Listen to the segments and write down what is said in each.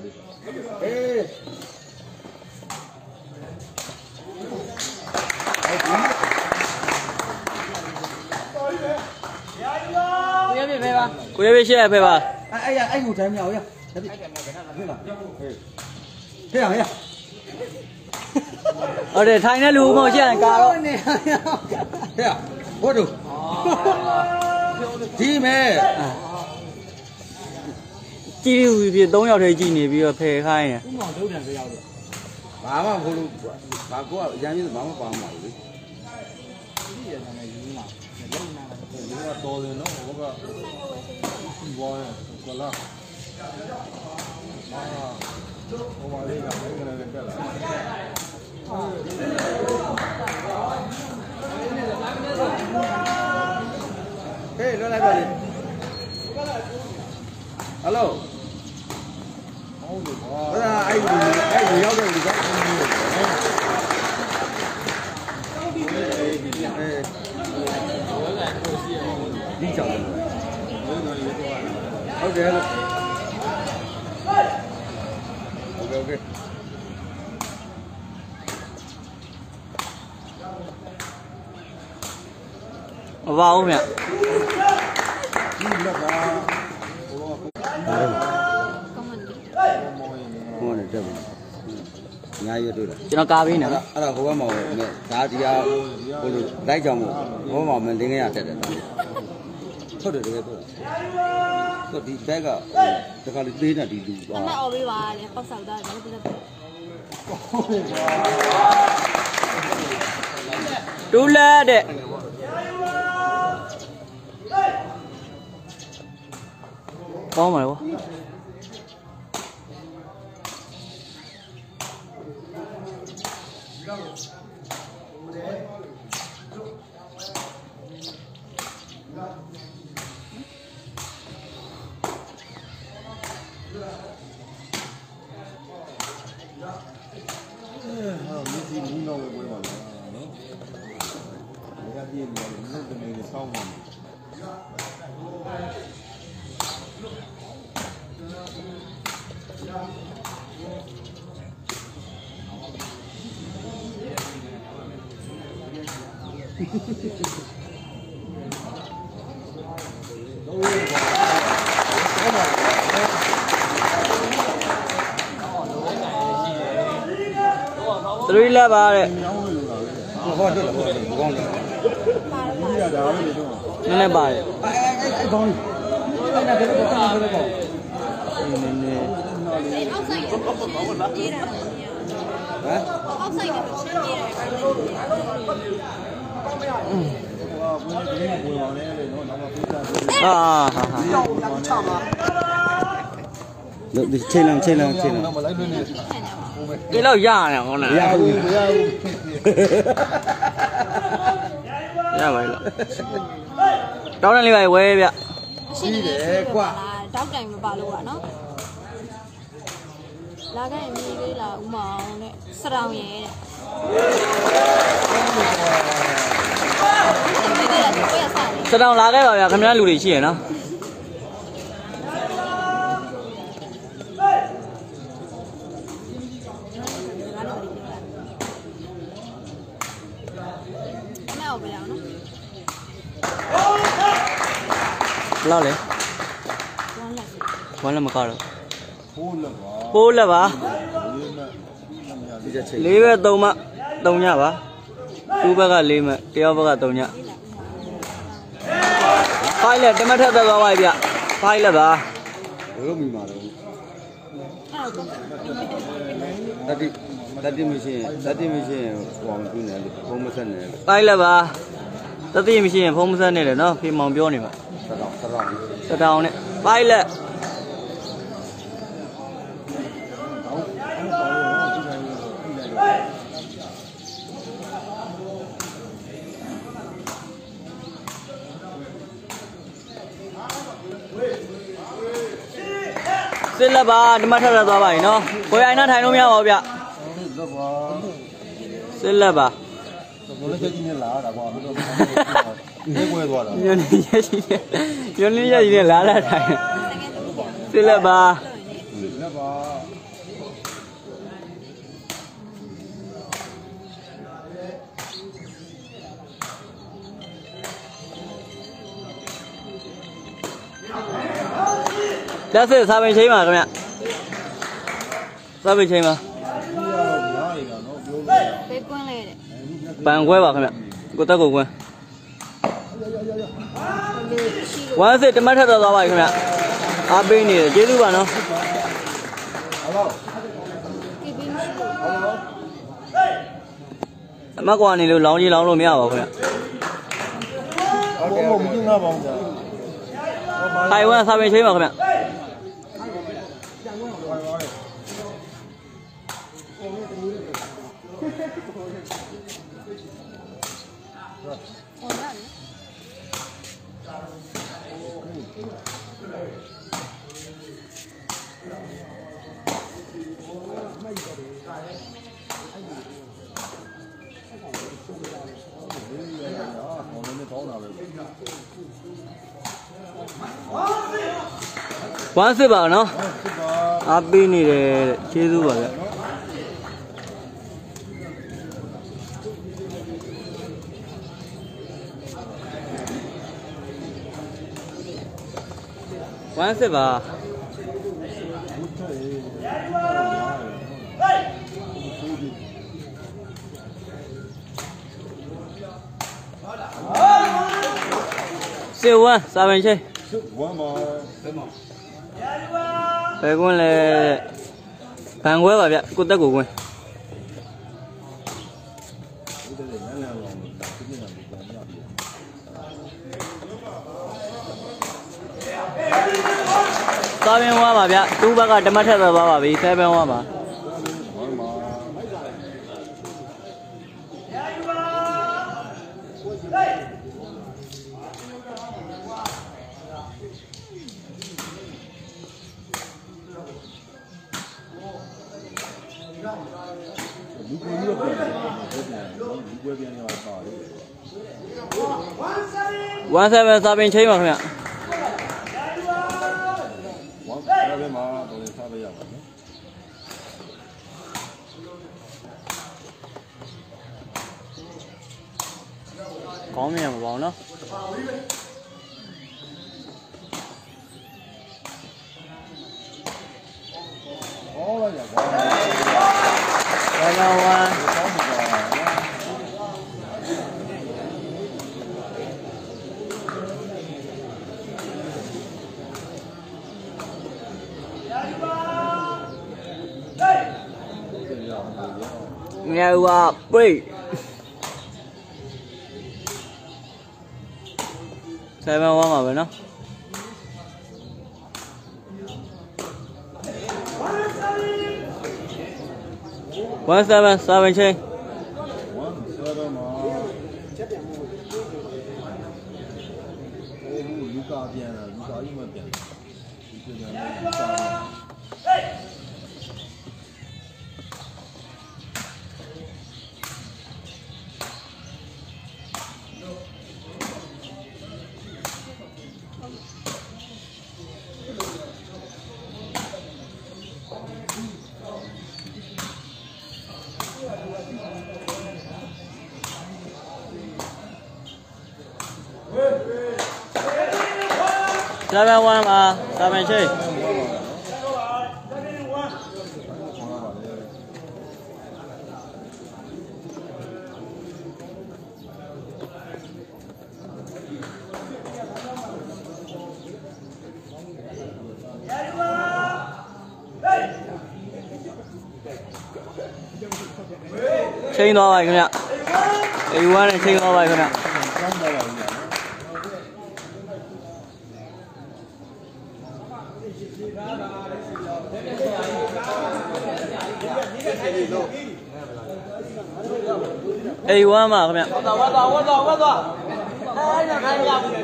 ကိုရပြရှေ့ဖဲပါအဲ့ကိုတိုင်းမြောက်ရဟဲ့ဟုတ်တယ်ထိုင်တဲ့လူမဟုတ်ရှေ့ကာတော့ဟဲ့ဘို့တို့ဒီမဲ့ကြည့်ဦးပြ3ယောက်တည်းကြည့်နေပြီးတော့ဖယ်ခိုင်းရဥမောင်တို့ပြန်ကြရောက်တော့ဘာမှဘို့လို့ဘာကိုကအရန်ကြီးဘာမှပါမလာဘူးလေဒီရနာနဲ့ယူလာလုံးနာတော့တော်တယ်နော်ဟိုကဘောရကလာဟိုမှာလေးကလည်းလည်းတက်လာဟေးလောလိုက်ပါလေဟယ်လိုဟုတ်တယ်ကွာအဲ့ရောက်တဲ့လူကဒီကြောင်ဟုတ်တယ်โอเคမပါဘူးမြတ်ဒီလက်ပါဟိုနဲ့တက်ပါအများကြီးတွေ့တာကျွန်တော်ကားပေးနေအဲ့ဒါဟိုဘက်မှာဒါတရားဟိုလိုလိုက်ကြောင်မို့ဟိုဘက်မှာမင်းငယ်ရတက်တယ်ဟုတ်တယ်တကယ်တော့ဆိုဒီဘက်ကတခါလေးသေးတာဒီလူပါအမအော်ပေးပါလေပောက်ဆောက်တာလည်းပြတ်တူလက်တဲ့ကောင်းပါလေကွာဒီမီးနောက်ပဲပွဲပါလားနော်။ဒါကပြည့်နေတယ်မင်းတို့တမင်ဆောင်းပါမယ် 3လက်ပါတဲ့ဟောတော့ကောင်းတယ်ဒီရတာပဲနည်းနည်းပါတယ်အဲ့ကောင်းအဲ့ဒါဘယ်လိုကောင်းလဲကောင်းနည်းနည်းအောက်ဆိုင်ကပြေးတာဟမ်အောက်ဆိုင်ကရှင်းပြေးတယ်ဒီချိန်လန်းမလိုက်လွင်းနေဒီလောက်ရရတယ်ကောင်းတယ်ရဘူးရပါလားတောင်းတယ်လေးပါဝဲဗျရှိတယ်ကွာတောက်တိုင်မပါလို့ပါနော်လာခဲ့မြေးလေးလာဦးမောင်နဲ့စတောင်ရဲတဲ့စတောင်လာခဲ့ပါဗျာခင်ဗျားလူတွေရှိရနော်လောက်လေ1လက်မကတော့4လက်ပါ4ပဲ3မှ3ညပါ2ဘက်က4မှတယောက်ဘက်က3ည5လက်တမထက်သက်သွားပါဗျ5လက်ပါဘယ်လိုမိမှာလဲတတိမရှိရင်ဟိုအောင်ပြနေလို့ဖုံးမဆက်နေလို့ 5လက်ပါတတိမရှိရင်ဖုံးမဆက်နေလေနော်ဖေမောင်ပြောနေပါစတောင်နဲ့5လက်စစ်လက်ပါဒီမှာထပ်ထပ်သွားပါရင်နော်ကိုရိုင်းနာထိုင်လို့မရပါဘူးဗျစစ်လက်ပါဘယ်လိုချက်ကြီးနဲ့လာတာကွာဘယ်လိုနေပွဲသွားတာညနေရက်ကြီးနဲ့လာလာထိုင်စစ်လက်ပါလက်ပါလက်စစ်စာပင်ချင်းပါခင်ဗျစာပင်ချင်းပါ别滚来的。 ပန်ခွဲပါခင်ဗျကိုတက်ကိုကွန်းဝမ်းစစ်တမတ်ထက်တော့သွားပါခင်ဗျအားပေးနေတယ်ကျေးဇူးပါနော်这边是。 အမကွာနေလို့လောင်းကြီးလောင်းလို့မရပါဘူးခင်ဗျဟုတ်ကဲ့မကျင်းပါဘူးကြာထိုင်ဝမ်စာပင်ချင်းပါခင်ဗျ我那里。 ဝမ်းစစ်ပါနော်အားပေးနေတယ်ကျေးဇူးပါဗျဝမ်းစစ်ပါစစ်ဝမ်းစာပင်ချင်းဝမ်းပါဆက်မဘယ်ကွန်းလဲဘန်ခွဲပါဗျကိုတက်ကိုကွန်းစာပင်ဝါပါဗျသူ့ဘက်ကဓမ္မထက်သွားပါပြီ7ဝါပါလူကိုကြီးတော့ပြန်လူပွဲပြန်နေတော့ပါတယ် 17စာပင်ချင်းပါခင်ဗျဝမ်းစားပဲမှာတော့စားပဲရပါနော်ကောင်းမြန်မပေါ့နော်ဟောလိုက်ရပါဘာသာဝါကောင်းပါပါငယ်ဝါပိတ်7ဝါမှာပဲနော်17စာပင်ချင်းဝမ်းစားပဲမှာလူကာပြန်လာလူကာကြီးမပြန်ဒီပြန်လာလူကာ 7ဝါမှာစာပင်ချင်း ချိန်သွားပါခင်ဗျအေဝါနဲ့ချိန်သွားပါခင်ဗျအေဝါမှာခင်ဗျဝတ်သွားအဲ့ဒါခိုင်းရဘူး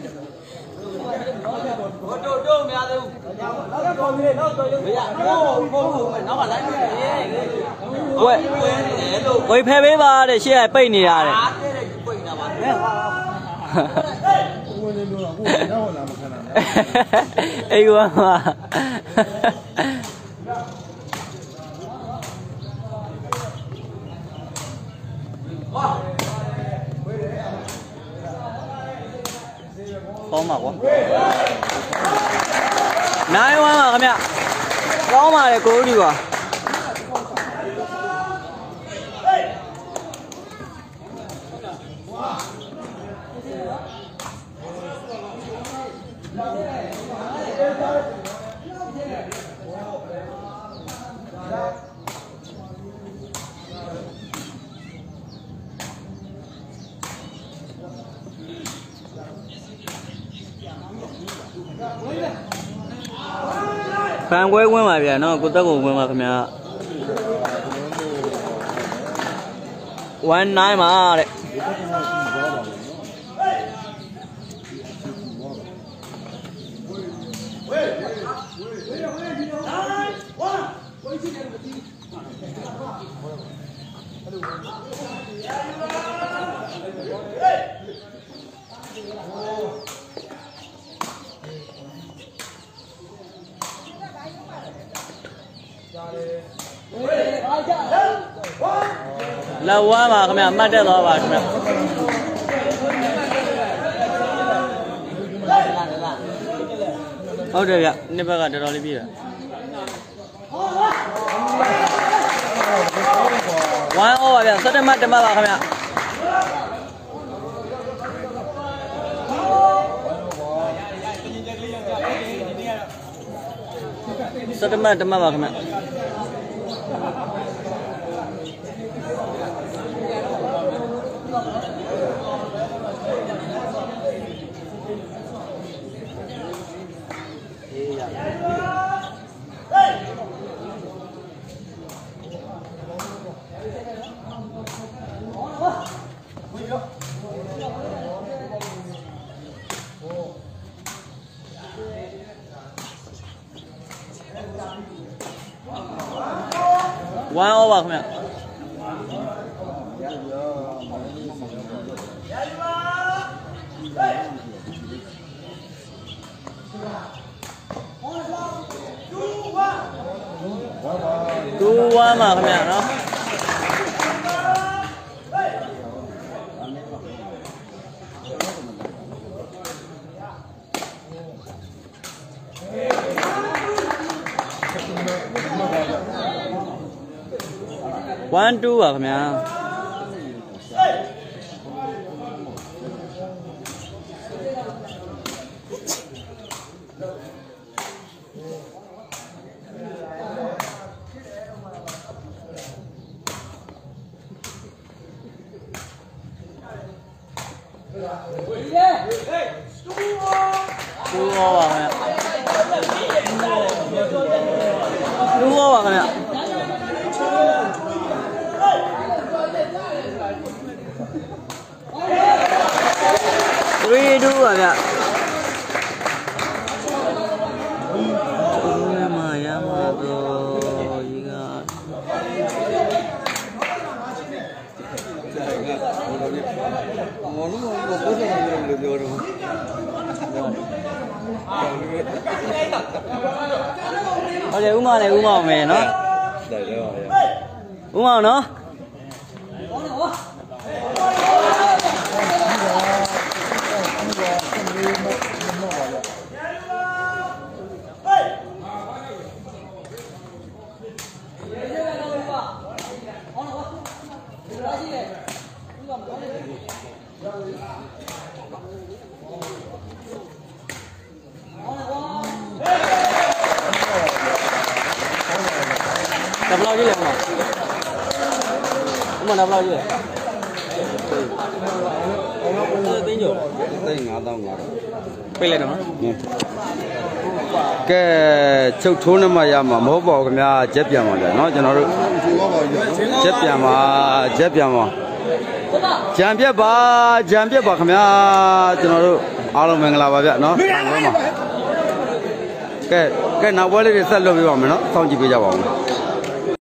တို့များသေးဘူးနောက်ကပေါ်ပြီးနောက်တော့ရုပ်ရနောက်ကလိုက်နေတယ်ဝေဖယ်ပေးပါတဲ့ရှေ့ကပိတ်နေရတယ်အားတဲ့ပိတ်နေတာပါဝင်နေလို့တော့ကိုယ်ရောက်လာမခံနိုင်ဘူးအေးကွာကောင်းပါကွာနိုင်ဝမ်းပါခင်ဗျကောင်းပါတယ်ကိုဦးဒီကွာဖန်ခွဲဝင်းပါဗျာနော်ကိုတက်ကိုဝင်းပါခင်ဗျာ19ပါတဲ့လာဝါပါခင်ဗျမှတ်တက်သွားပါခင်ဗျဟုတ်တယ်ဗျနှစ်ဘက်ကတော်တော်လေးပြည့်တာဝမ်းဩပါဗျ17မှတ်တမတ်ပါခင်ဗျ17မှတ်တမတ်ပါခင်ဗျဝမ်းဩပါခင်ဗျတူဝမ်းပါခင်ဗျနော်12ပါခင်ဗျာ2 over ခင်ဗျာ2 over ခင်ဗျာ3 2ပါဗျာရမတော့ဒီကမော်လုံးကိုပို့ဆောင်တယ်လို့ပြောတော့ဟုတ်တယ်ဥမလည်းဥမအောင်မယ်နော်တယ်တယ်ပါဗျာဥမအောင်နော်đập lao chứ liền mà đúng mà đập lao chứ tính nhiều tính ngã tao ngã quay lại đó cái châu thú nó mà giờ mà mổ bò cái nhà chết giờ mà nói cho nó chết giờ mà chẳng biết ba cái nhà cho nó alo mình làm vậy nó cái nào quay lên thì sao lo bị vào mà nó xong chỉ bây giờ vào